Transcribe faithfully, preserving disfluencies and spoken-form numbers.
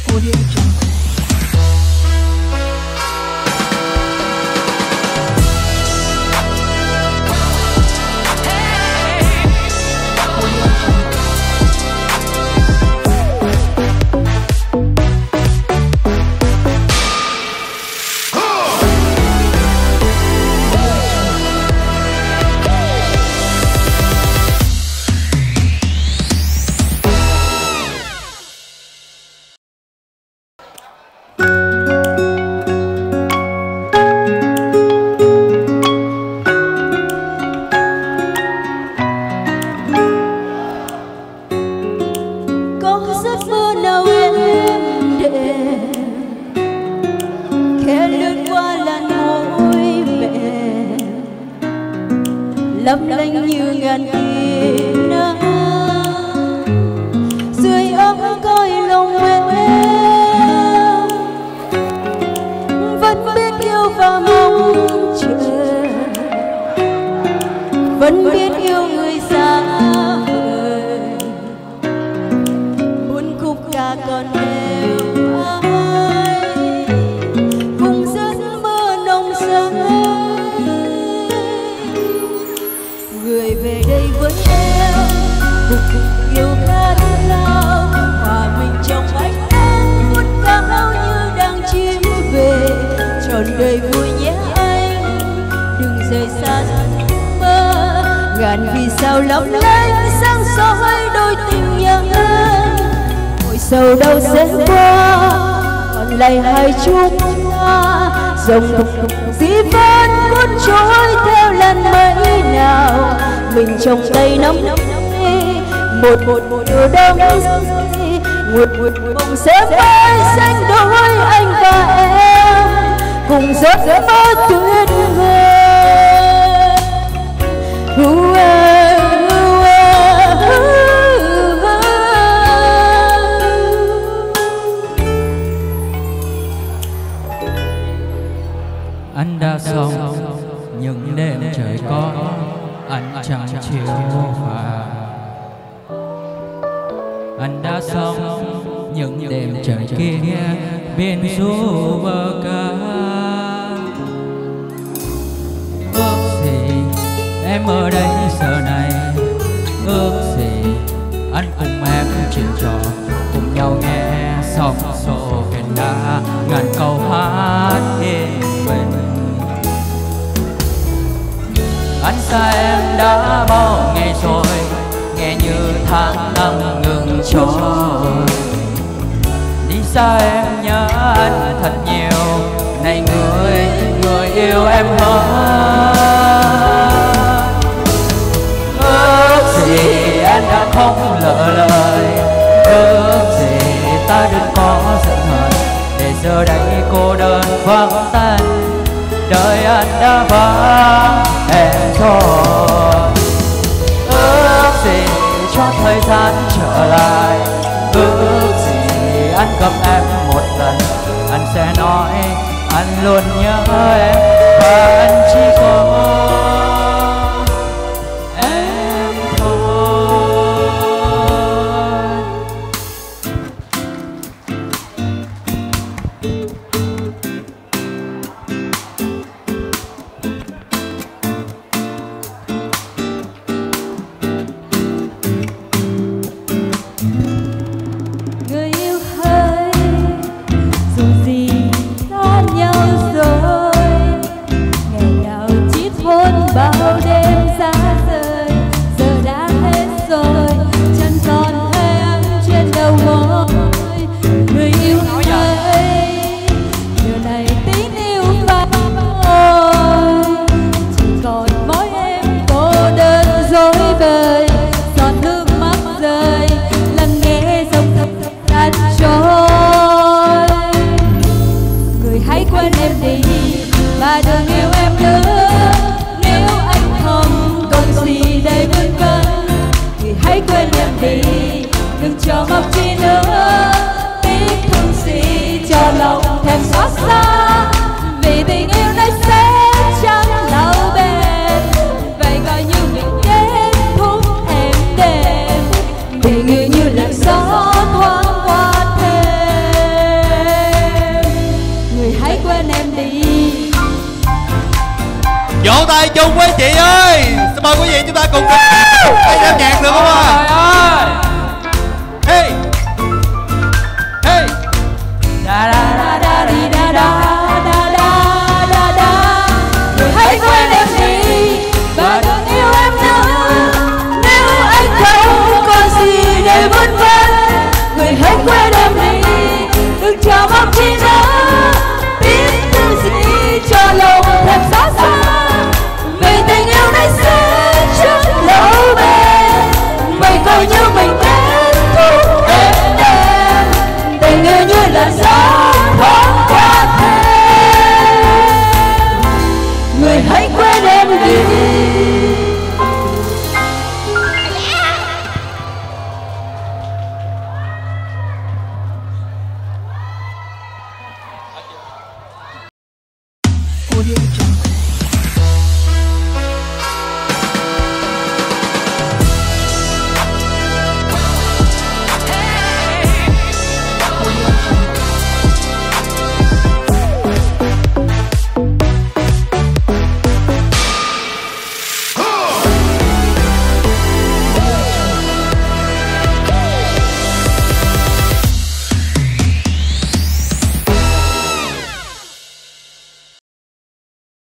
lấp lánh như ngàn tia nắng dưới ấm coi lòng em vẫn biết yêu và mong chờ, vẫn biết yêu người xa vời, muốn khúc ca còn em ai cùng giấc mơ nồng say. Người về đây với em cùng yêu khát lao, hòa mình trong ánh nắng vút cao như đang chim về, trọn đời vui nhé anh, đừng rời xa giấc mơ. Ngàn vì sao lấp lánh sáng soi đôi tình nhân, mỗi sầu đau sẽ qua, còn lại hai chúng ta dòng dĩ vãn cuốn trôi theo lần mấy nào. Mình trong tay nắm một một một điều đông một một mộng sẽ mãi xanh đôi anh và em cùng giấc mơ tuyệt vời. Anh đã sống những đêm trời có anh chẳng chịu phạt. Anh đã sống những đêm trời kia bên du bờ cát. Ước gì em ở đây giờ này, ước gì anh cùng em chuyện trò, cùng nhau nghe sóng xô kèn đá ngàn câu hát yên bình. Anh xa em đã bao ngày rồi, nghe như tháng năm ngừng trôi. Đi xa em nhớ anh thật nhiều, này người, người yêu em hơn. Ước gì em đã không lỡ lời, ước gì ta đừng có giận hờn, để giờ đây cô đơn vắng tay, đời anh đã vắng em thôi. Ước gì cho thời gian trở lại, ước gì anh cầm em một lần, anh sẽ nói anh luôn nhớ em và anh chỉ có em thôi. Người yêu hỡi, dù gì xa nhau rồi, ngày nào chỉ thôi tay chung với chị ơi. Xin mời quý vị chúng ta cùng hãy đếm nhạc được không ạ? Hey hey Da da da da đi da da da da da da. Người hãy quên em đi và đừng yêu em nữa. Nếu anh không còn gì để vun vén, người hãy quên em đi, đừng chờ mong chi nữa. Biết thứ gì cho lòng thêm xa xa, vì tình yêu này sẽ rất lâu bền. Mày coi như mình kết thúc êm đềm, tình yêu như là gió thoáng qua thêm. Người hãy quên em đi. Audio Jungle.